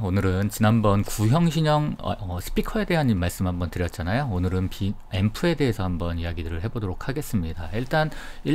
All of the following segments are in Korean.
오늘은 지난번 구형 신형 스피커에 대한 말씀 한번 드렸잖아요. 오늘은 앰프에 대해서 한번 이야기들을 해보도록 하겠습니다. 일단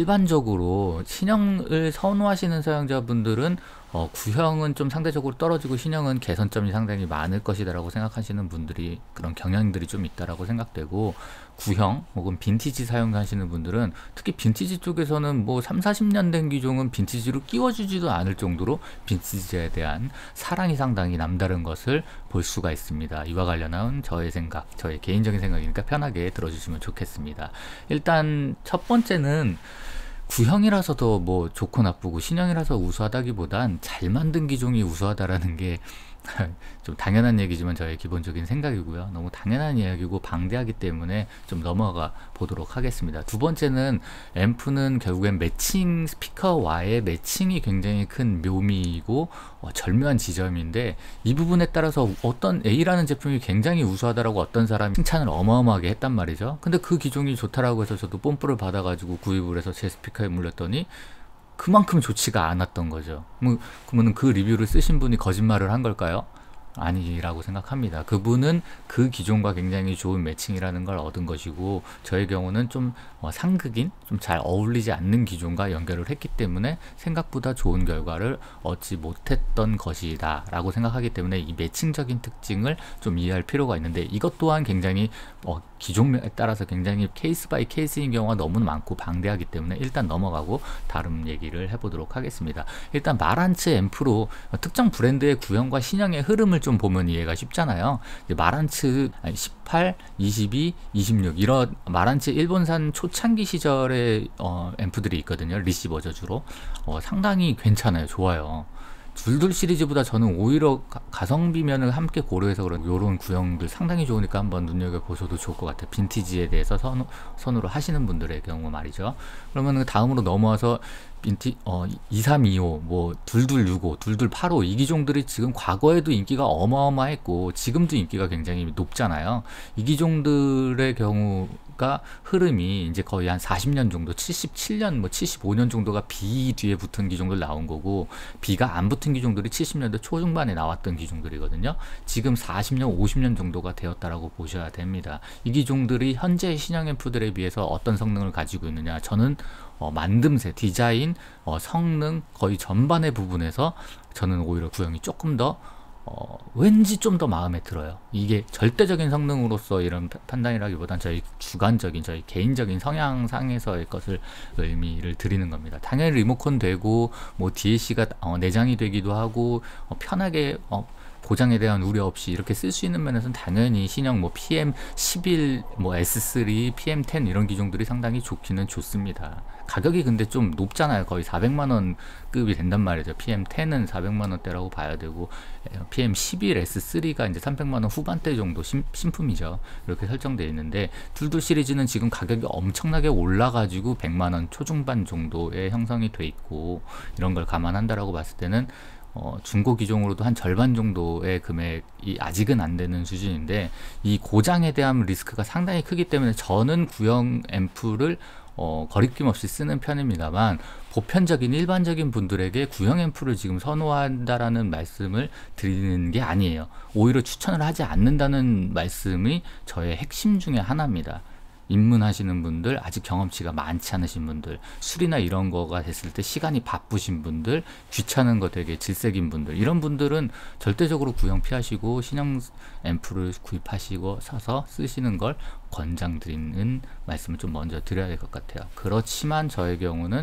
일반적으로 신형을 선호하시는 사용자분들은 구형은 좀 상대적으로 떨어지고 신형은 개선점이 상당히 많을 것이다 라고 생각하시는 분들이, 그런 경향들이 좀 있다라고 생각되고, 구형 혹은 빈티지 사용하시는 분들은 특히 빈티지 쪽에서는 뭐 3, 40년 된 기종은 빈티지로 끼워주지도 않을 정도로 빈티지에 대한 사랑이 상당히 남다른 것을 볼 수가 있습니다. 이와 관련한 저의 생각, 저의 개인적인 생각이니까 편하게 들어주시면 좋겠습니다. 일단 첫 번째는 구형이라서 더 뭐 좋고 나쁘고 신형이라서 우수하다기보단 잘 만든 기종이 우수하다라는 게 좀 당연한 얘기지만 저의 기본적인 생각이고요. 너무 당연한 이야기고 방대하기 때문에 좀 넘어가 보도록 하겠습니다. 두 번째는 앰프는 결국엔 매칭, 스피커와의 매칭이 굉장히 큰 묘미이고 절묘한 지점인데, 이 부분에 따라서 어떤 A라는 제품이 굉장히 우수하다라고 어떤 사람이 칭찬을 어마어마하게 했단 말이죠. 근데 그 기종이 좋다라고 해서 저도 뽐뿌를 받아가지고 구입을 해서 제 스피커에 물렸더니 그만큼 좋지가 않았던 거죠. 그러면 그 리뷰를 쓰신 분이 거짓말을 한 걸까요? 아니라고 생각합니다. 그분은 그 기종과 굉장히 좋은 매칭이라는 걸 얻은 것이고, 저의 경우는 좀 상극인, 좀 잘 어울리지 않는 기종과 연결을 했기 때문에 생각보다 좋은 결과를 얻지 못했던 것이다 라고 생각하기 때문에 이 매칭적인 특징을 좀 이해할 필요가 있는데, 이것 또한 굉장히 기종에 따라서 굉장히 케이스 바이 케이스인 경우가 너무 많고 방대하기 때문에 일단 넘어가고 다른 얘기를 해보도록 하겠습니다. 일단 마란츠 앰프로 특정 브랜드의 구형과 신형의 흐름을 좀 보면 이해가 쉽잖아요. 이제 마란츠 18, 22, 26 이런 마란츠 일본산 초창기 시절의 앰프들이 있거든요. 리시버죠 주로. 상당히 괜찮아요. 좋아요. 둘둘 시리즈보다 저는 오히려 가성비면을 함께 고려해서 그런 요런 구형들 상당히 좋으니까 한번 눈여겨보셔도 좋을 것 같아요. 빈티지에 대해서 선호를 하시는 분들의 경우 말이죠. 그러면 다음으로 넘어와서 2325, 뭐 2265, 2285 이 기종들이 지금 과거에도 인기가 어마어마했고 지금도 인기가 굉장히 높잖아요. 이 기종들의 경우가 흐름이 이제 거의 한 40년 정도, 77년, 뭐 75년 정도가 B 뒤에 붙은 기종들 나온 거고, B가 안 붙은 기종들이 70년대 초중반에 나왔던 기종들이거든요. 지금 40년, 50년 정도가 되었다라고 보셔야 됩니다. 이 기종들이 현재 신형 앰프들에 비해서 어떤 성능을 가지고 있느냐, 저는 만듦새, 디자인, 성능 거의 전반의 부분에서 저는 오히려 구형이 조금 더 왠지 좀 더 마음에 들어요. 이게 절대적인 성능으로서 이런 판단이라기보단 저희 주관적인, 저희 개인적인 성향상에서의 것을 의미를 드리는 겁니다. 당연히 리모컨 되고 뭐 DAC가 내장이 되기도 하고 편하게 고장에 대한 우려 없이 이렇게 쓸 수 있는 면에서는 당연히 신형 뭐 PM11, 뭐 S3, PM10 이런 기종들이 상당히 좋기는 좋습니다. 가격이 근데 좀 높잖아요. 거의 400만원 급이 된단 말이죠. PM10은 400만원대라고 봐야 되고, PM11, S3가 이제 300만원 후반대 정도 신품이죠. 이렇게 설정되어 있는데, 둘둘 시리즈는 지금 가격이 엄청나게 올라가지고 100만원 초중반 정도에 형성이 돼 있고, 이런 걸 감안한다라고 봤을 때는 중고 기종으로도 한 절반 정도의 금액이 아직은 안 되는 수준인데, 이 고장에 대한 리스크가 상당히 크기 때문에 저는 구형 앰프를 거리낌 없이 쓰는 편입니다만, 보편적인 일반적인 분들에게 구형 앰프를 지금 선호한다라는 말씀을 드리는 게 아니에요. 오히려 추천을 하지 않는다는 말씀이 저의 핵심 중에 하나입니다. 입문하시는 분들, 아직 경험치가 많지 않으신 분들, 술이나 이런 거가 됐을 때 시간이 바쁘신 분들, 귀찮은 거 되게 질색인 분들, 이런 분들은 절대적으로 구형 피하시고 신형 앰프를 구입하시고 사서 쓰시는 걸 권장드리는 말씀을 좀 먼저 드려야 될 것 같아요. 그렇지만 저의 경우는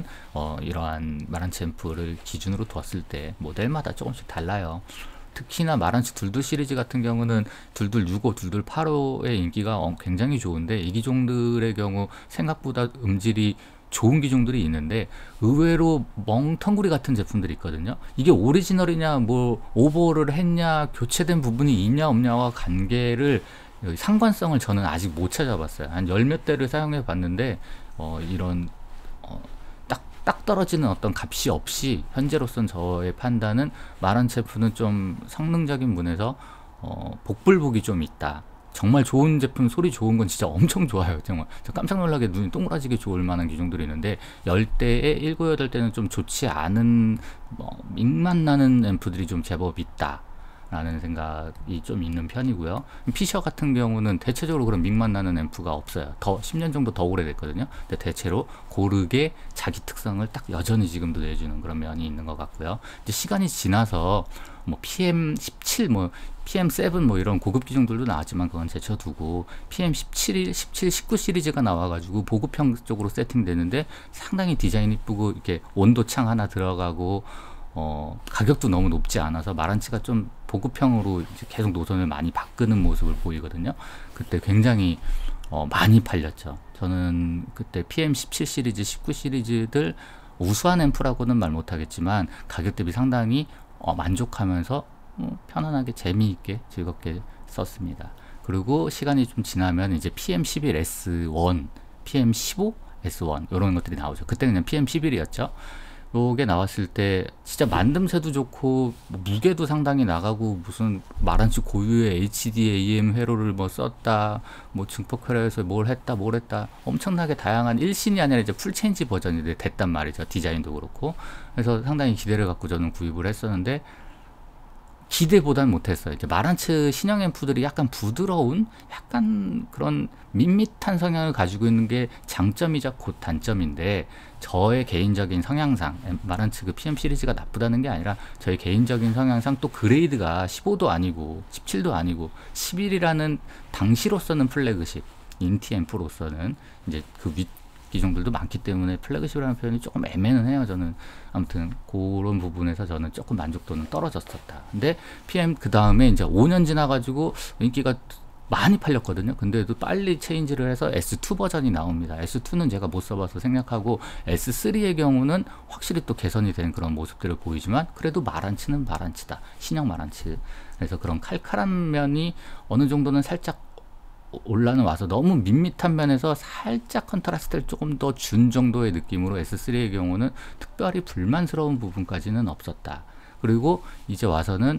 이러한 마란츠 앰프를 기준으로 두었을 때 모델마다 조금씩 달라요. 특히나 마란츠 둘둘 시리즈 같은 경우는 2265, 2285의 인기가 굉장히 좋은데, 이 기종들의 경우 생각보다 음질이 좋은 기종들이 있는데 의외로 멍텅구리 같은 제품들이 있거든요. 이게 오리지널이냐, 뭐 오버홀을 했냐, 교체된 부분이 있냐 없냐와 관계를, 상관성을 저는 아직 못 찾아봤어요. 한 열 몇 대를 사용해 봤는데 이런 딱 떨어지는 어떤 값이 없이, 현재로선 저의 판단은 마란츠 앰프는 좀 성능적인 면에서 복불복이 좀 있다. 정말 좋은 제품, 소리 좋은 건 진짜 엄청 좋아요. 정말 깜짝 놀라게 눈이 동그라지게 좋을 만한 기종들이 있는데, 10대에 7, 8대는 좀 좋지 않은 밍만 나는 앰프들이 좀 제법 있다 라는 생각이 좀 있는 편이고요. 피셔 같은 경우는 대체적으로 그런 믹만 나는 앰프가 없어요. 더 10년 정도 더 오래됐거든요. 근데 대체로 고르게 자기 특성을 딱 여전히 지금도 내주는 그런 면이 있는 것 같고요. 이제 시간이 지나서 뭐 PM17, 뭐 PM7 뭐 이런 고급 기종들도 나왔지만 그건 제쳐두고 PM17, 17, 19 시리즈가 나와가지고 보급형 쪽으로 세팅되는데 상당히 디자인 이쁘고 이렇게 온도창 하나 들어가고 가격도 너무 높지 않아서 마란츠가 좀 보급형으로 이제 계속 노선을 많이 바꾸는 모습을 보이거든요. 그때 굉장히 많이 팔렸죠. 저는 그때 PM17 시리즈, 19 시리즈들 우수한 앰프라고는 말 못하겠지만 가격 대비 상당히 만족하면서 편안하게 재미있게 즐겁게 썼습니다. 그리고 시간이 좀 지나면 이제 PM11S1, PM15S1 이런 것들이 나오죠. 그때 그냥 PM11이었죠. 요게 나왔을 때 진짜 만듦새도 좋고 뭐 무게도 상당히 나가고 무슨 마란츠 고유의 HDAM 회로를 뭐 썼다, 뭐 증폭 회로에서 뭘 했다 엄청나게 다양한 일신이 아니라 이제 풀체인지 버전이 됐단 말이죠. 디자인도 그렇고. 그래서 상당히 기대를 갖고 저는 구입을 했었는데 기대보단 못했어요. 이제 마란츠 신형 앰프들이 약간 부드러운, 약간 그런 밋밋한 성향을 가지고 있는 게 장점이자 곧 단점인데, 저의 개인적인 성향상, 마란츠 그 PM 시리즈가 나쁘다는 게 아니라 저의 개인적인 성향상 또 그레이드가 15도 아니고 17도 아니고 11이라는 당시로서는 플래그십, 인티 앰프로서는 이제 그 기종들도 많기 때문에 플래그십이라는 표현이 조금 애매는 해요. 저는 아무튼 그런 부분에서 저는 조금 만족도는 떨어졌었다. 근데 PM 그 다음에 이제 5년 지나가지고 인기가 많이 팔렸거든요. 근데도 빨리 체인지를 해서 S2 버전이 나옵니다. S2는 제가 못 써봐서 생략하고 S3의 경우는 확실히 또 개선이 된 그런 모습들을 보이지만 그래도 마란츠는 마란츠다. 신형 마란츠. 그래서 그런 칼칼한 면이 어느 정도는 살짝 올라는 와서 너무 밋밋한 면에서 살짝 컨트라스트를 조금 더 준 정도의 느낌으로 S3의 경우는 특별히 불만스러운 부분까지는 없었다. 그리고 이제 와서는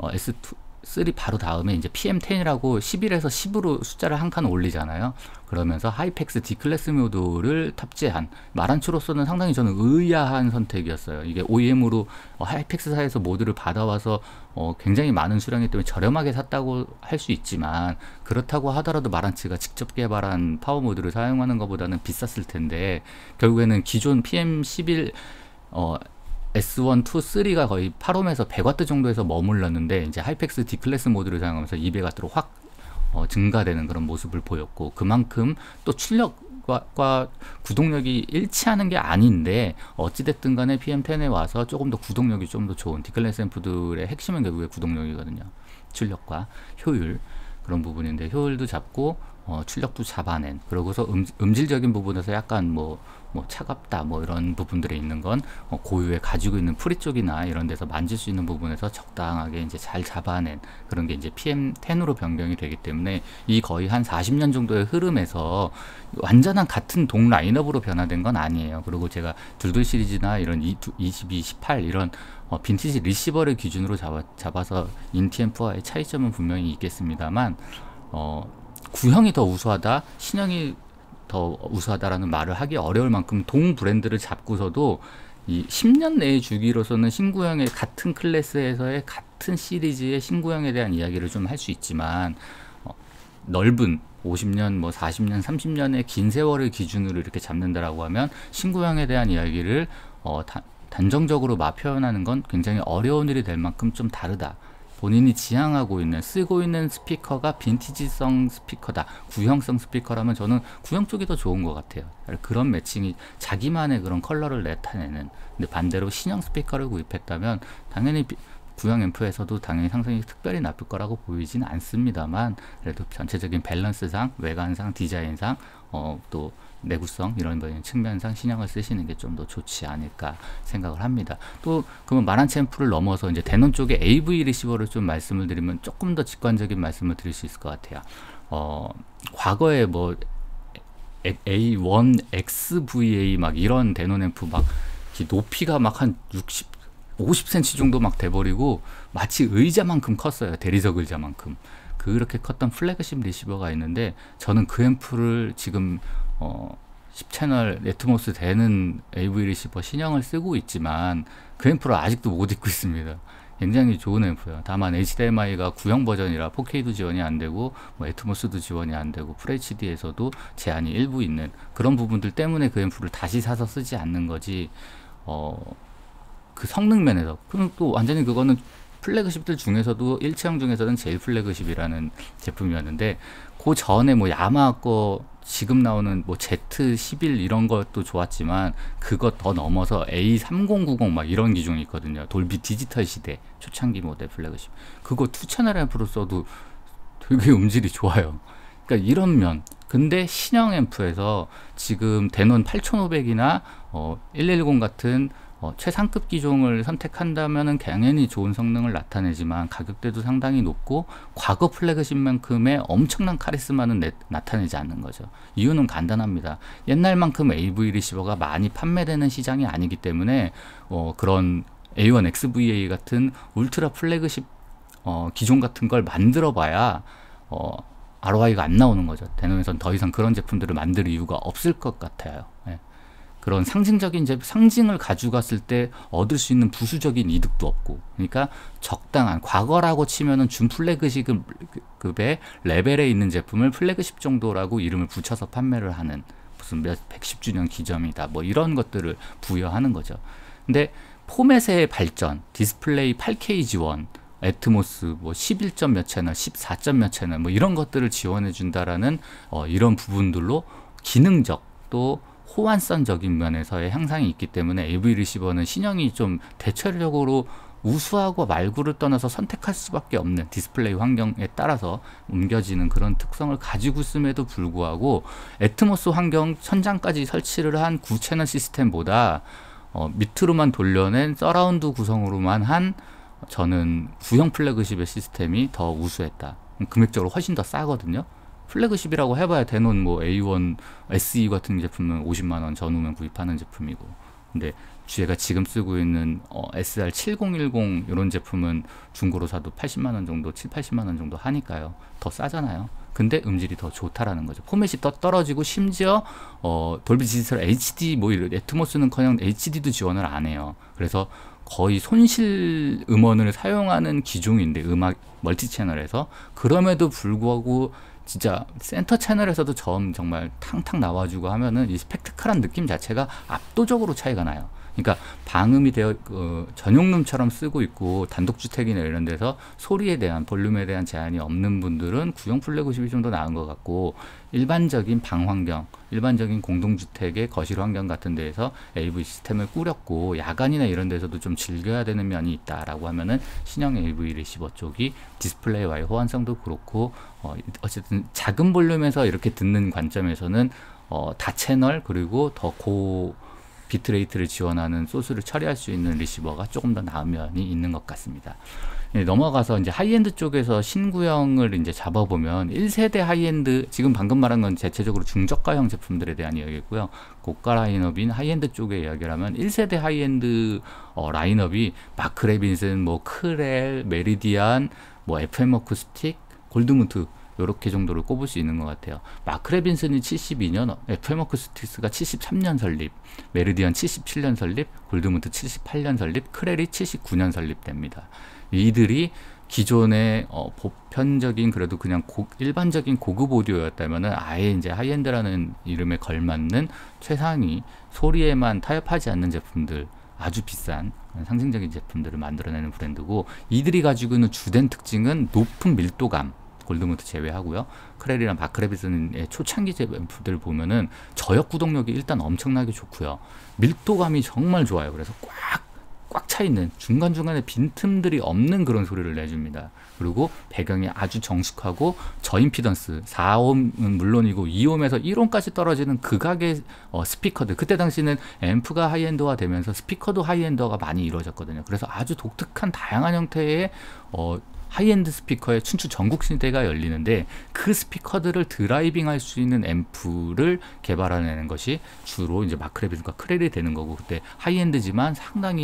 S3 바로 다음에 이제 PM10이라고 11에서 10으로 숫자를 한 칸 올리잖아요. 그러면서 하이펙스 D클래스 모드를 탑재한 마란츠로서는 상당히 저는 의아한 선택이었어요. 이게 OEM으로 하이펙스사에서 모드를 받아와서 굉장히 많은 수량이기 때문에 저렴하게 샀다고 할 수 있지만, 그렇다고 하더라도 마란츠가 직접 개발한 파워 모드를 사용하는 것보다는 비쌌을 텐데 결국에는 기존 PM11 S1, 2, 3가 거의 8옴에서 100W 정도에서 머물렀는데 이제 하이펙스 D클래스 모드를 사용하면서 200W로 확 증가되는 그런 모습을 보였고, 그만큼 또 출력과 구동력이 일치하는 게 아닌데 어찌됐든 간에 PM10에 와서 조금 더 구동력이 좀 더 좋은, D클래스 앰프들의 핵심은 결국에 구동력이거든요. 출력과 효율, 그런 부분인데 효율도 잡고 출력도 잡아낸, 그러고서 음질적인 부분에서 약간 뭐 차갑다 뭐 이런 부분들이 있는 건 고유의 가지고 있는 프리 쪽이나 이런 데서 만질 수 있는 부분에서 적당하게 이제 잘 잡아낸 그런 게 이제 PM10으로 변경이 되기 때문에 이 거의 한 40년 정도의 흐름에서 완전한 같은 동 라인업으로 변화된 건 아니에요. 그리고 제가 둘둘 시리즈나 이런 22, 18 이런 빈티지 리시버를 기준으로 잡아서 인티 앰프와의 차이점은 분명히 있겠습니다만 구형이 더 우수하다, 신형이 더 우수하다라는 말을 하기 어려울 만큼 동 브랜드를 잡고서도 이 10년 내의 주기로서는 신구형의 같은 클래스에서의 같은 시리즈의 신구형에 대한 이야기를 좀 할 수 있지만 넓은 50년, 뭐 40년, 30년의 긴 세월을 기준으로 이렇게 잡는다라고 하면 신구형에 대한 이야기를 단정적으로 표현하는 건 굉장히 어려운 일이 될 만큼 좀 다르다. 본인이 지향하고 있는, 쓰고 있는 스피커가 빈티지성 스피커다, 구형성 스피커라면 저는 구형 쪽이 더 좋은 것 같아요. 그런 매칭이 자기만의 그런 컬러를 나타내는. 근데 반대로 신형 스피커를 구입했다면 당연히 구형 앰프에서도 당연히 상승이 특별히 나쁠 거라고 보이진 않습니다만, 그래도 전체적인 밸런스상, 외관상, 디자인상, 또 내구성 이런 측면상 신형을 쓰시는 게 좀 더 좋지 않을까 생각을 합니다. 또 그러면 마란츠 앰프를 넘어서 이제 대논 쪽에 AV 리시버를 좀 말씀을 드리면 조금 더 직관적인 말씀을 드릴 수 있을 것 같아요. 과거에 뭐 A1, XVA 막 이런 대논 앰프 막 높이가 막 한 50cm 정도 막 돼버리고 마치 의자만큼 컸어요. 대리석 의자만큼. 그렇게 컸던 플래그십 리시버가 있는데 저는 그 앰프를 지금 10채널 네트모스 되는 AV 리시버 신형을 쓰고 있지만 그 앰프를 아직도 못 입고 있습니다. 굉장히 좋은 앰프예요. 다만 HDMI가 구형 버전이라 4K도 지원이 안 되고 뭐 애트모스도 지원이 안 되고 FHD에서도 제한이 일부 있는 그런 부분들 때문에 그 앰프를 다시 사서 쓰지 않는 거지. 그 성능 면에서 그럼 또 완전히 그거는 플래그십들 중에서도 일체형 중에서는 제일 플래그십이라는 제품이었는데, 그 전에 뭐 야마하 거 지금 나오는 뭐 Z11 이런 것도 좋았지만 그것 더 넘어서 A3090 막 이런 기종이 있거든요. 돌비 디지털 시대 초창기 모델 플래그십, 그거 2채널 앰프로 써도 되게 음질이 좋아요. 그러니까 이런 면. 근데 신형 앰프에서 지금 데논 8500이나 110 같은 최상급 기종을 선택한다면은 당연히 좋은 성능을 나타내지만 가격대도 상당히 높고 과거 플래그십만큼의 엄청난 카리스마는 나타내지 않는 거죠. 이유는 간단합니다. 옛날만큼 AV 리시버가 많이 판매되는 시장이 아니기 때문에 그런 A1 XVA 같은 울트라 플래그십 기종 같은 걸 만들어 봐야 ROI가 안 나오는 거죠. 데논에선 더 이상 그런 제품들을 만들 이유가 없을 것 같아요. 예. 그런 상징적인 상징을 가져갔을 때 얻을 수 있는 부수적인 이득도 없고, 그러니까 적당한, 과거라고 치면은 준 플래그십급의 레벨에 있는 제품을 플래그십 정도라고 이름을 붙여서 판매를 하는, 무슨 몇 110주년 기점이다 뭐 이런 것들을 부여하는 거죠. 근데 포맷의 발전, 디스플레이 8K 지원, 애트모스 뭐 11점 몇 채널, 14점 몇 채널 뭐 이런 것들을 지원해 준다라는 이런 부분들로 기능적 또 호환성적인 면에서의 향상이 있기 때문에 AV 리시버는 신형이 좀 대체적으로 우수하고 말고를 떠나서 선택할 수밖에 없는 디스플레이 환경에 따라서 옮겨지는 그런 특성을 가지고 있음에도 불구하고 애트모스 환경 천장까지 설치를 한 9채널 시스템보다 밑으로만 돌려낸 서라운드 구성으로만 한 저는 구형 플래그십의 시스템이 더 우수했다. 금액적으로 훨씬 더 싸거든요. 플래그십이라고 해봐야 데논 뭐 A1 SE 같은 제품은 50만원 전후면 구입하는 제품이고, 근데 제가 지금 쓰고 있는 SR7010 이런 제품은 중고로 사도 80만원 정도, 7, 80만원 정도 하니까요. 더 싸잖아요. 근데 음질이 더 좋다라는 거죠. 포맷이 더 떨어지고 심지어 돌비 디지털 HD 뭐 이런 애트모스는커녕 HD도 지원을 안 해요. 그래서 거의 손실 음원을 사용하는 기종인데, 음악 멀티 채널에서, 그럼에도 불구하고 진짜 센터 채널에서도 정말 탕탕 나와주고 하면은 이 스펙트클한 느낌 자체가 압도적으로 차이가 나요. 그러니까 방음이 되어 전용룸처럼 쓰고 있고 단독주택이나 이런 데서 소리에 대한, 볼륨에 대한 제한이 없는 분들은 구형 플래그십이 좀 더 나은 것 같고, 일반적인 방 환경, 일반적인 공동주택의 거실 환경 같은 데에서 AV 시스템을 꾸렸고 야간이나 이런 데서도 좀 즐겨야 되는 면이 있다라고 하면은 신형 AV 리시버 쪽이 디스플레이와의 호환성도 그렇고 어쨌든 작은 볼륨에서 이렇게 듣는 관점에서는 다채널 그리고 더 고 비트레이트를 지원하는 소스를 처리할 수 있는 리시버가 조금 더 나은 면이 있는 것 같습니다. 넘어가서 이제 하이엔드 쪽에서 신구형을 이제 잡아보면 1세대 하이엔드, 지금 방금 말한 건 대체적으로 중저가형 제품들에 대한 이야기고요. 고가 라인업인 하이엔드 쪽의 이야기를 하면 1세대 하이엔드 라인업이 마크 레빈슨, 뭐 크렐, 메리디안, 뭐 FM 어쿠스틱, 골드문트 요렇게 정도를 꼽을 수 있는 것 같아요. 마크 레빈슨이 72년, FM 어쿠스틱스가 73년 설립, 메리디안 77년 설립, 골드문트 78년 설립, 크렐이 79년 설립됩니다. 이들이 기존의 보편적인, 그래도 그냥 일반적인 고급 오디오였다면은 아예 이제 하이엔드라는 이름에 걸맞는 최상위 소리에만 타협하지 않는 제품들, 아주 비싼 상징적인 제품들을 만들어내는 브랜드고, 이들이 가지고 있는 주된 특징은 높은 밀도감, 골드문트 제외하고요. 크렐이랑 마크 레빈슨의 초창기 제품들을 보면은 저역 구동력이 일단 엄청나게 좋고요. 밀도감이 정말 좋아요. 그래서 꽉 차있는, 중간중간에 빈틈들이 없는 그런 소리를 내줍니다. 그리고 배경이 아주 정식하고 저임피던스 4옴은 물론이고 2옴에서 1옴까지 떨어지는 극악의 스피커들, 그때 당시는 앰프가 하이엔드화 되면서 스피커도 하이엔드화가 많이 이루어졌거든요. 그래서 아주 독특한 다양한 형태의 하이엔드 스피커의 춘추 전국 시대가 열리는데, 그 스피커들을 드라이빙 할 수 있는 앰프를 개발해내는 것이 주로 이제 마크 레빈슨과 크렐이 되는 거고, 그때 하이엔드지만 상당히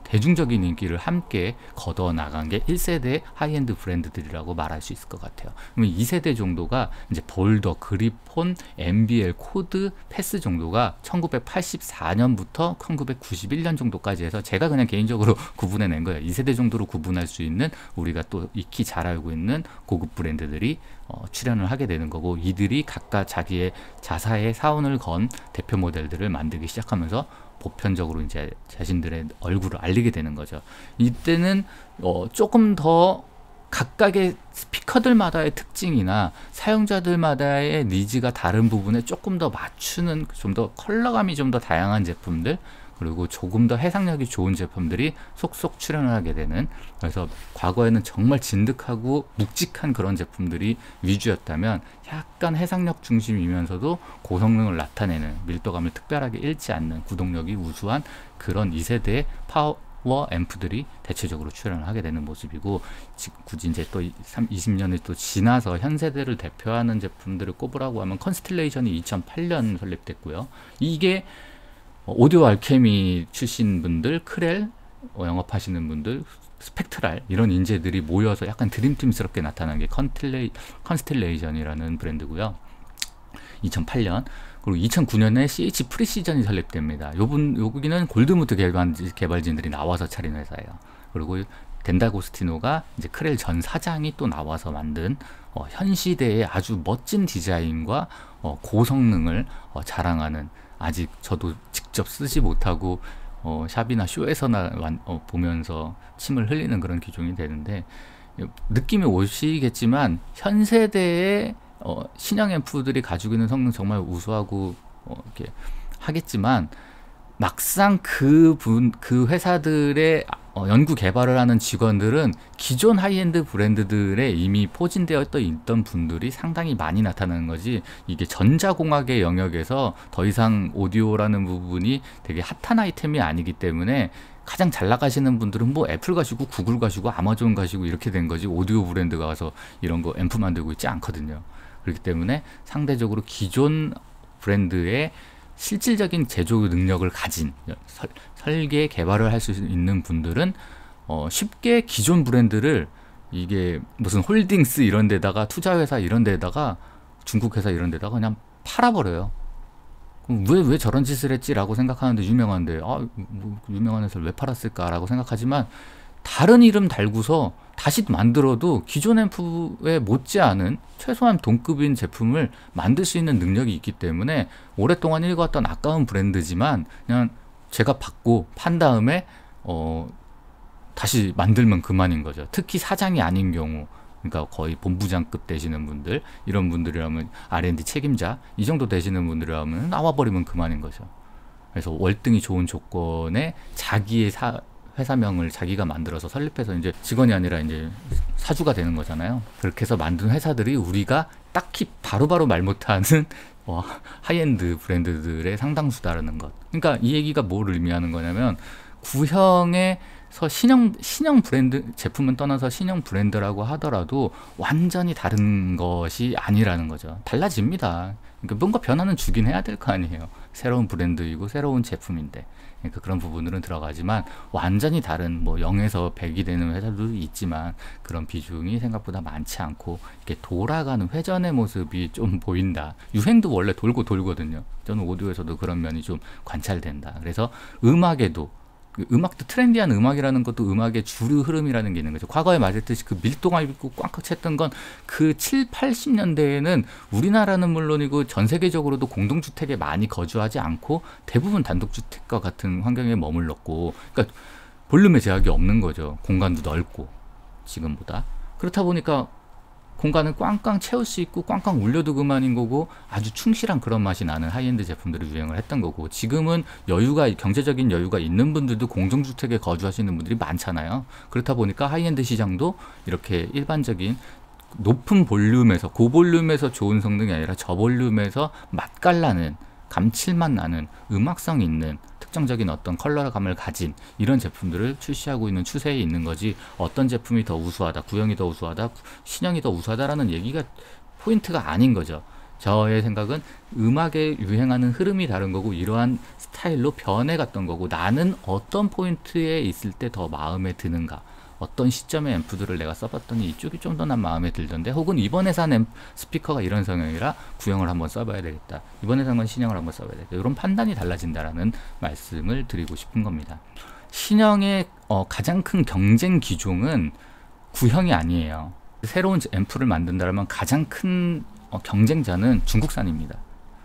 대중적인 인기를 함께 걷어 나간 게 1세대 하이엔드 브랜드들이라고 말할 수 있을 것 같아요. 그러면 2세대 정도가 이제 볼더, 그리폰, MBL, 코드, 패스 정도가 1984년부터 1991년 정도까지 해서 제가 그냥 개인적으로 구분해낸 거예요. 2세대 정도로 구분할 수 있는 우리가 또 익히 잘 알고 있는 고급 브랜드들이 출연을 하게 되는 거고, 이들이 각각 자기의 자사의 사원을 건 대표 모델들을 만들기 시작하면서 보편적으로 이제 자신들의 얼굴을 알리게 되는 거죠. 이때는 조금 더 각각의 스피커들마다의 특징이나 사용자들마다의 니즈가 다른 부분에 조금 더 맞추는, 좀 더 컬러감이 좀 더 다양한 제품들, 그리고 조금 더 해상력이 좋은 제품들이 속속 출연을 하게 되는, 그래서 과거에는 정말 진득하고 묵직한 그런 제품들이 위주였다면 약간 해상력 중심이면서도 고성능을 나타내는, 밀도감을 특별하게 잃지 않는, 구동력이 우수한 그런 2세대의 파워 앰프들이 대체적으로 출연을 하게 되는 모습이고, 굳이 이제 또 20년이 또 지나서 현 세대를 대표하는 제품들을 꼽으라고 하면 컨스텔레이션이 2008년 설립됐고요. 이게 오디오 알케미 출신 분들, 크렐 영업하시는 분들, 스펙트랄 이런 인재들이 모여서 약간 드림팀스럽게 나타난 게 컨스텔레이션이라는 브랜드고요. 2008년. 그리고 2009년에 CH 프리시전이 설립됩니다. 여기는 골드무드 개발진들이 나와서 차린 회사예요. 그리고 덴다고스티노가 이제 크렐 전 사장이 또 나와서 만든 현 시대의 아주 멋진 디자인과 고성능을 자랑하는, 아직 저도 직접 쓰지 못하고 샵이나 쇼에서나 보면서 침을 흘리는 그런 기종이 되는데, 느낌이 오시겠지만 현 세대의 신형 앰프들이 가지고 있는 성능 정말 우수하고 이렇게 하겠지만, 막상 그 회사들의 연구 개발을 하는 직원들은 기존 하이엔드 브랜드들에 이미 포진되어 있던 분들이 상당히 많이 나타나는 거지, 이게 전자공학의 영역에서 더 이상 오디오라는 부분이 되게 핫한 아이템이 아니기 때문에 가장 잘 나가시는 분들은 뭐 애플 가시고 구글 가시고 아마존 가시고 이렇게 된 거지, 오디오 브랜드가 와서 이런 거 앰프 만들고 있지 않거든요. 그렇기 때문에 상대적으로 기존 브랜드의 실질적인 제조 능력을 가진, 설계 개발을 할 수 있는 분들은 쉽게 기존 브랜드를, 이게 무슨 홀딩스 이런 데다가, 투자회사 이런 데다가, 중국 회사 이런 데다가 그냥 팔아버려요. 그럼 왜 저런 짓을 했지라고 생각하는데, 유명한데 뭐 유명한 회사를 왜 팔았을까라고 생각하지만, 다른 이름 달고서 다시 만들어도 기존 앰프에 못지않은 최소한 동급인 제품을 만들 수 있는 능력이 있기 때문에 오랫동안 읽어왔던 아까운 브랜드지만 그냥 제가 받고 판 다음에 다시 만들면 그만인 거죠. 특히 사장이 아닌 경우, 그러니까 거의 본부장급 되시는 분들, 이런 분들이라면 R&D 책임자 이 정도 되시는 분들이라면 나와버리면 그만인 거죠. 그래서 월등히 좋은 조건에 자기의 회사명을 자기가 만들어서 설립해서 이제 직원이 아니라 이제 사주가 되는 거잖아요. 그렇게 해서 만든 회사들이 우리가 딱히 바로바로 말 못하는 하이엔드 브랜드들의 상당수다라는 것. 그러니까 이 얘기가 뭘 의미하는 거냐면, 구형에서 신형 브랜드 제품은 떠나서 신형 브랜드라고 하더라도 완전히 다른 것이 아니라는 거죠. 달라집니다. 그러니까 뭔가 변화는 주긴 해야 될 거 아니에요. 새로운 브랜드이고 새로운 제품인데. 그러니까 그런 부분들은 들어가지만 완전히 다른, 뭐 0에서 100이 되는 회사도 있지만 그런 비중이 생각보다 많지 않고, 이렇게 돌아가는 회전의 모습이 좀 보인다. 유행도 원래 돌고 돌거든요. 저는 오디오에서도 그런 면이 좀 관찰된다. 그래서 음악에도, 음악도 트렌디한 음악이라는 것도 음악의 주류 흐름이라는 게 있는 거죠. 과거에 말했듯이 그 밀도감 있고 꽉꽉 찼던 건 그 7, 80년대에는 우리나라는 물론이고 전 세계적으로도 공동주택에 많이 거주하지 않고 대부분 단독주택과 같은 환경에 머물렀고, 그러니까 볼륨의 제약이 없는 거죠. 공간도 넓고 지금보다. 그렇다 보니까 공간을 꽝꽝 채울 수 있고 꽝꽝 울려도 그만인 거고, 아주 충실한 그런 맛이 나는 하이엔드 제품들이 유행을 했던 거고, 지금은 경제적인 여유가 있는 분들도 공동주택에 거주하시는 분들이 많잖아요. 그렇다 보니까 하이엔드 시장도 이렇게 일반적인 높은 볼륨에서, 고볼륨에서 좋은 성능이 아니라 저볼륨에서 맛깔나는, 감칠맛 나는, 음악성 있는 특정적인 어떤 컬러감을 가진 이런 제품들을 출시하고 있는 추세에 있는 거지, 어떤 제품이 더 우수하다, 구형이 더 우수하다, 신형이 더 우수하다라는 얘기가 포인트가 아닌 거죠. 저의 생각은 음악에 유행하는 흐름이 다른 거고 이러한 스타일로 변해갔던 거고 나는 어떤 포인트에 있을 때 더 마음에 드는가 어떤 시점의 앰프들을 내가 써봤더니 이쪽이 좀 더 난 마음에 들던데 혹은 이번에 산 스피커가 이런 성향이라 구형을 한번 써봐야 되겠다 이번에 산 건 신형을 한번 써봐야 되겠다 이런 판단이 달라진다라는 말씀을 드리고 싶은 겁니다. 신형의 가장 큰 경쟁 기종은 구형이 아니에요. 새로운 앰프를 만든다면 가장 큰 경쟁자는 중국산입니다.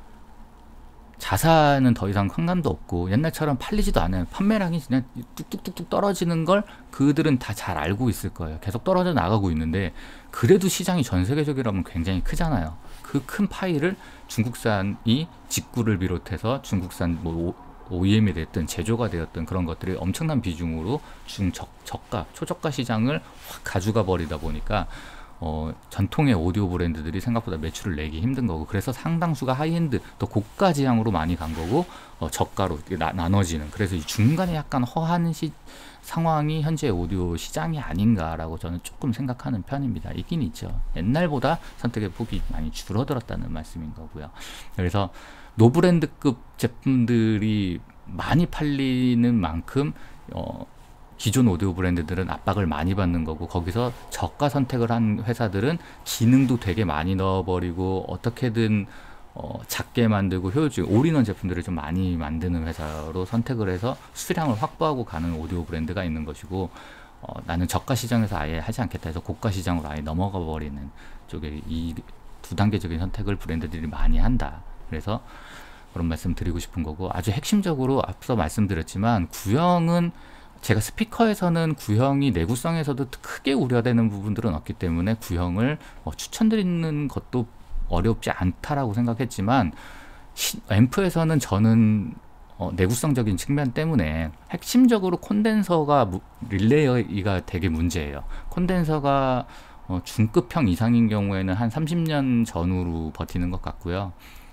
자사는 더 이상 상관도 없고 옛날처럼 팔리지도 않아요. 판매량이 그냥 뚝뚝뚝뚝 떨어지는 걸 그들은 다 잘 알고 있을 거예요. 계속 떨어져 나가고 있는데 그래도 시장이 전 세계적이라면 굉장히 크잖아요. 그 큰 파일을 중국산이 직구를 비롯해서 중국산 뭐 OEM이 됐든 제조가 되었든 그런 것들이 엄청난 비중으로 중저가 초저가 시장을 확 가져가 버리다 보니까 전통의 오디오 브랜드들이 생각보다 매출을 내기 힘든 거고 그래서 상당수가 하이엔드 또 고가 지향으로 많이 간 거고 저가로 나눠지는 그래서 이 중간에 약간 허한 상황이 현재 오디오 시장이 아닌가라고 저는 조금 생각하는 편입니다. 있긴 있죠. 옛날보다 선택의 폭이 많이 줄어들었다는 말씀인 거고요. 그래서 노브랜드급 제품들이 많이 팔리는 만큼 기존 오디오 브랜드들은 압박을 많이 받는 거고 거기서 저가 선택을 한 회사들은 기능도 되게 많이 넣어버리고 어떻게든 작게 만들고 효율적 올인원 제품들을 좀 많이 만드는 회사로 선택을 해서 수량을 확보하고 가는 오디오 브랜드가 있는 것이고 나는 저가 시장에서 아예 하지 않겠다 해서 고가 시장으로 아예 넘어가 버리는 쪽에 이 두 단계적인 선택을 브랜드들이 많이 한다. 그래서 그런 말씀 드리고 싶은 거고 아주 핵심적으로 앞서 말씀드렸지만 구형은 제가 스피커에서는 구형이 내구성에서도 크게 우려되는 부분들은 없기 때문에 구형을 추천드리는 것도 어렵지 않다라고 생각했지만 앰프에서는 저는 내구성적인 측면 때문에 핵심적으로 콘덴서가 릴레이가 되게 문제예요. 콘덴서가 중급형 이상인 경우에는 한 30년 전후로 버티는 것 같고요.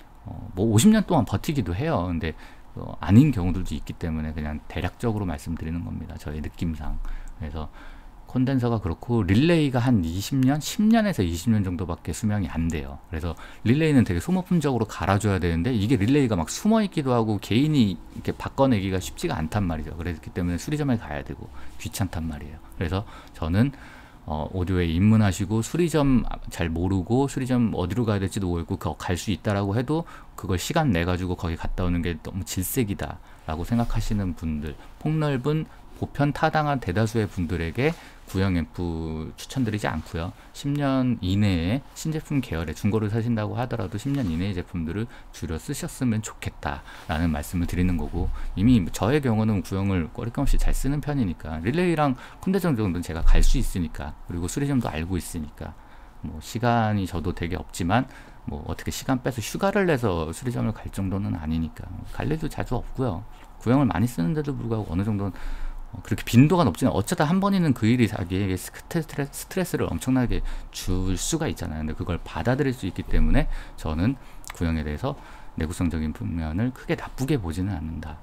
뭐 50년 동안 버티기도 해요. 근데 아닌 경우들도 있기 때문에 그냥 대략적으로 말씀드리는 겁니다. 저의 느낌상. 그래서 콘덴서가 그렇고 릴레이가 한 20년, 10년에서 20년 정도밖에 수명이 안 돼요. 그래서 릴레이는 되게 소모품적으로 갈아줘야 되는데 이게 릴레이가 막 숨어 있기도 하고 개인이 이렇게 바꿔내기가 쉽지가 않단 말이죠. 그렇기 때문에 수리점에 가야 되고 귀찮단 말이에요. 그래서 저는 오디오에 입문하시고 수리점 잘 모르고 수리점 어디로 가야 될지도 모르고 갈 수 있다라고 해도 그걸 시간 내 가지고 거기 갔다 오는 게 너무 질색이다 라고 생각하시는 분들, 폭넓은 보편 타당한 대다수의 분들에게 구형 앰프 추천드리지 않고요. 10년 이내에 신제품 계열의 중고를 사신다고 하더라도 10년 이내의 제품들을 줄여 쓰셨으면 좋겠다 라는 말씀을 드리는 거고 이미 저의 경우는 구형을 꺼리낌 없이 잘 쓰는 편이니까 릴레이랑 콘덴서 정도는 제가 갈 수 있으니까 그리고 수리점도 알고 있으니까 뭐 시간이 저도 되게 없지만 뭐 어떻게 시간 빼서 휴가를 내서 수리점을 갈 정도는 아니니까 갈 일도 자주 없고요. 구형을 많이 쓰는데도 불구하고 어느 정도는 그렇게 빈도가 높지는 어쩌다 한 번이는 그 일이 자기에게 스트레스를 엄청나게 줄 수가 있잖아요. 근데 그걸 받아들일 수 있기 때문에 저는 구형에 대해서 내구성적인 측면을 크게 나쁘게 보지는 않는다.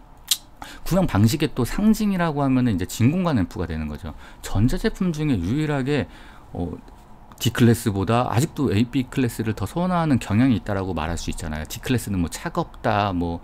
구형 방식의 또 상징이라고 하면은 이제 진공관 앰프가 되는 거죠. 전자제품 중에 유일하게 D클래스보다 아직도 AB 클래스를 더 선호하는 경향이 있다라고 말할 수 있잖아요. D클래스는 뭐 차갑다, 뭐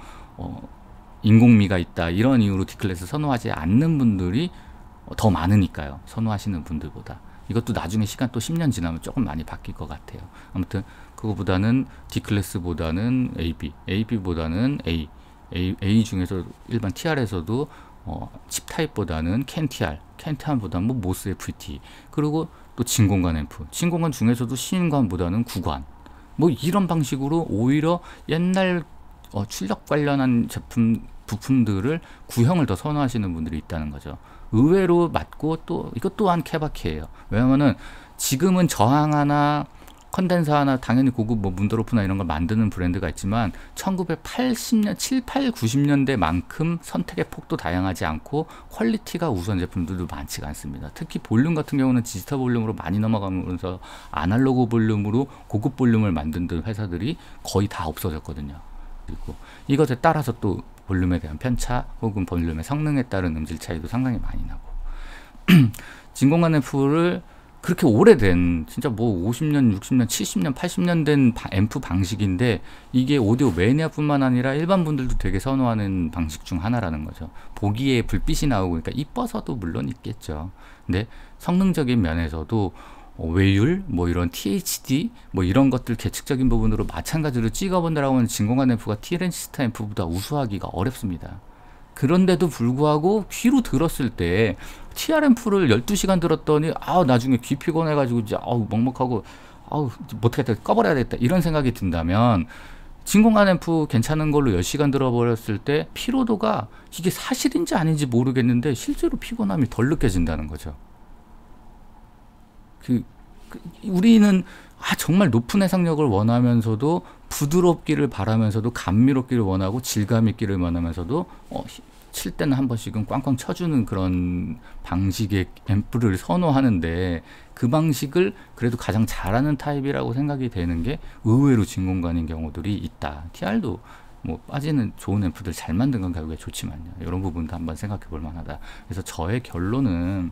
인공미가 있다 이런 이유로 D클래스 선호하지 않는 분들이 더 많으니까요. 선호하시는 분들보다. 이것도 나중에 시간 또 10년 지나면 조금 많이 바뀔 것 같아요. 아무튼 그거보다는 D클래스보다는 AB보다는 A 중에서 일반 TR에서도 칩 타입보다는 캔티알보다는 뭐 모스 FT 그리고 또 진공관 앰프 진공관 중에서도 시인관보다는 구관 뭐 이런 방식으로 오히려 옛날 출력 관련한 제품 부품들을 구형을 더 선호하시는 분들이 있다는 거죠. 의외로 맞고 또 이것 또한 케바케예요. 왜냐면은 지금은 저항 하나 컨덴서 하나 당연히 고급 뭐 문드로프나 이런 걸 만드는 브랜드가 있지만 1980년 7, 8, 90년대만큼 선택의 폭도 다양하지 않고 퀄리티가 우수한 제품들도 많지가 않습니다. 특히 볼륨 같은 경우는 디지털 볼륨으로 많이 넘어가면서 아날로그 볼륨으로 고급 볼륨을 만든 회사들이 거의 다 없어졌거든요. 그리고 이것에 따라서 또 볼륨에 대한 편차 혹은 볼륨의 성능에 따른 음질 차이도 상당히 많이 나고 진공관 앰프를 그렇게 오래된 진짜 뭐 50년, 60년, 70년, 80년 된 앰프 방식인데 이게 오디오 매니아뿐만 아니라 일반 분들도 되게 선호하는 방식 중 하나라는 거죠. 보기에 불빛이 나오고 그러니까 이뻐서도 물론 있겠죠. 근데 성능적인 면에서도 외율, 뭐 이런 THD, 뭐 이런 것들 계측적인 부분으로 마찬가지로 찍어본다라고 하는 진공관 앰프가 T랜시스터 앰프보다 우수하기가 어렵습니다. 그런데도 불구하고 귀로 들었을 때 TR앰프를 12시간 들었더니 나중에 귀 피곤해가지고 이제 먹먹하고 못하겠다 꺼버려야 겠다 이런 생각이 든다면 진공관 앰프 괜찮은 걸로 10시간 들어버렸을 때 피로도가 이게 사실인지 아닌지 모르겠는데 실제로 피곤함이 덜 느껴진다는 거죠. 우리는 정말 높은 해상력을 원하면서도 부드럽기를 바라면서도 감미롭기를 원하고 질감 있기를 원하면서도 칠 때는 한 번씩은 꽝꽝 쳐주는 그런 방식의 앰프를 선호하는데 그 방식을 그래도 가장 잘하는 타입이라고 생각이 되는 게 의외로 진공관인 경우들이 있다. TR도 뭐 빠지는 좋은 앰프들 잘 만든 건 결국에 좋지만요. 이런 부분도 한번 생각해 볼 만하다. 그래서 저의 결론은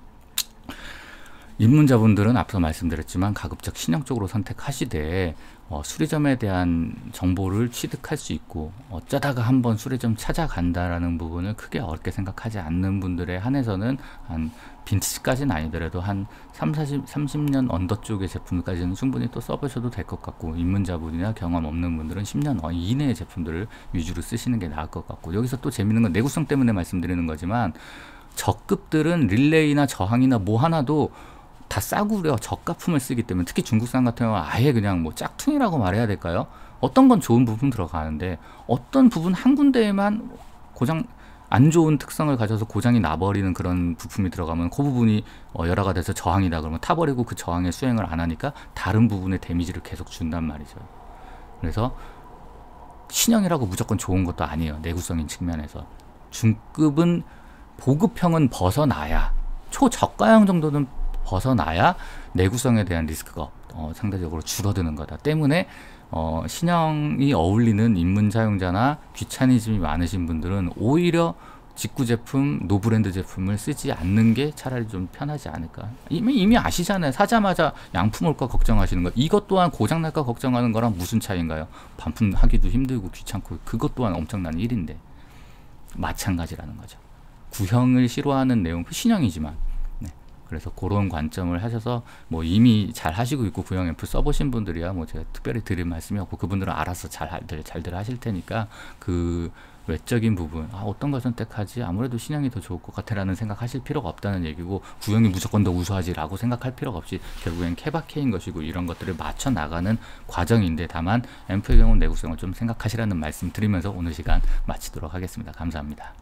입문자분들은 앞서 말씀드렸지만 가급적 신형 쪽으로 선택하시되 수리점에 대한 정보를 취득할 수 있고 어쩌다가 한번 수리점 찾아간다라는 부분을 크게 어렵게 생각하지 않는 분들에 한해서는 한 빈티지까지는 아니더라도 한 30년 언더 쪽의 제품까지는 충분히 또 써보셔도 될 것 같고 입문자분이나 경험 없는 분들은 10년 이내의 제품들을 위주로 쓰시는 게 나을 것 같고 여기서 또 재밌는 건 내구성 때문에 말씀드리는 거지만 저급들은 릴레이나 저항이나 뭐 하나도 다 싸구려 저가품을 쓰기 때문에 특히 중국산 같은 경우는 아예 그냥 뭐 짝퉁이라고 말해야 될까요? 어떤 건 좋은 부분 들어가는데 어떤 부분 한 군데에만 고장 안 좋은 특성을 가져서 고장이 나버리는 그런 부품이 들어가면 그 부분이 열화가 돼서 저항이다 그러면 타버리고 그 저항의 수행을 안 하니까 다른 부분에 데미지를 계속 준단 말이죠. 그래서 신형이라고 무조건 좋은 것도 아니에요. 내구성인 측면에서 중급은 보급형은 벗어나야 초저가형 정도는 벗어나야 내구성에 대한 리스크가 상대적으로 줄어드는 거다 때문에 신형이 어울리는 입문 사용자나 귀차니즘이 많으신 분들은 오히려 직구 제품, 노브랜드 제품을 쓰지 않는 게 차라리 좀 편하지 않을까. 이미 아시잖아요. 사자마자 양품 올까 걱정하시는 거. 이것 또한 고장날까 걱정하는 거랑 무슨 차이인가요? 반품하기도 힘들고 귀찮고 그것 또한 엄청난 일인데 마찬가지라는 거죠. 구형을 싫어하는 내용, 신형이지만 그래서 그런 관점을 하셔서 뭐 이미 잘 하시고 있고 구형 앰프 써보신 분들이야 뭐 제가 특별히 드릴 말씀이 없고 그분들은 알아서 잘들 하실 테니까 그 외적인 부분 어떤 걸 선택하지 아무래도 신형이 더 좋을 것 같아 라는 생각하실 필요가 없다는 얘기고 구형이 무조건 더 우수하지 라고 생각할 필요가 없이 결국엔 케바케인 것이고 이런 것들을 맞춰 나가는 과정인데 다만 앰프의 경우 내구성을 좀 생각하시라는 말씀 드리면서 오늘 시간 마치도록 하겠습니다. 감사합니다.